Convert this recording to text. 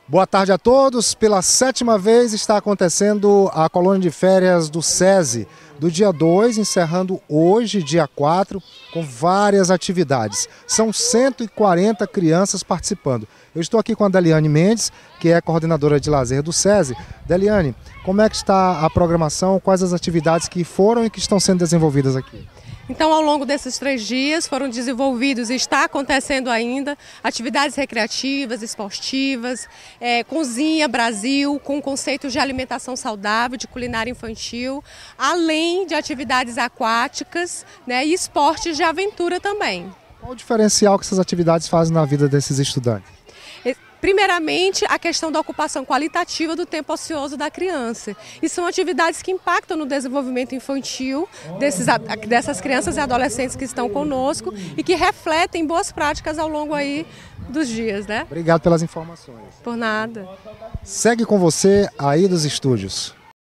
Boa tarde a todos. Pela 7ª vez está acontecendo a colônia de férias do SESI, do dia 2, encerrando hoje, dia 4, com várias atividades. São 140 crianças participando. Eu estou aqui com a Deliane Mendes, que é coordenadora de lazer do SESI. Deliane, como é que está a programação? Quais as atividades que foram e que estão sendo desenvolvidas aqui? Então, ao longo desses 3 dias, foram desenvolvidos e está acontecendo ainda atividades recreativas, esportivas, Cozinha Brasil, com conceitos de alimentação saudável, de culinária infantil, além de atividades aquáticas, e esportes de aventura também. Qual o diferencial que essas atividades fazem na vida desses estudantes? Primeiramente, a questão da ocupação qualitativa do tempo ocioso da criança. E são atividades que impactam no desenvolvimento infantil dessas crianças e adolescentes que estão conosco e que refletem boas práticas ao longo aí dos dias, né? Obrigado pelas informações. Por nada. Segue com você aí dos estúdios.